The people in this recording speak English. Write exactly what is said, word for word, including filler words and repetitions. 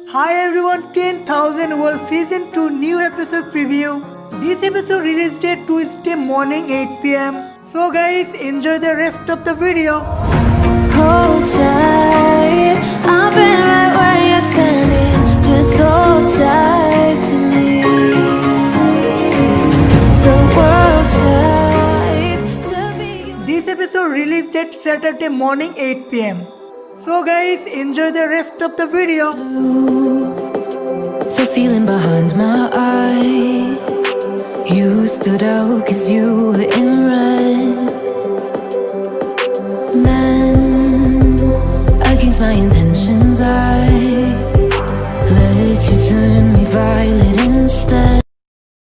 Hi everyone, ten thousand World Season two new episode preview. This episode release date Tuesday morning eight p m So guys, enjoy the rest of the video. Hold tight, I've been right where you're standing. Just hold tight to me. The world tries to be your... This episode release date Saturday morning eight p m So guys, enjoy the rest of the video. The feeling behind my eyes, you stood out cause you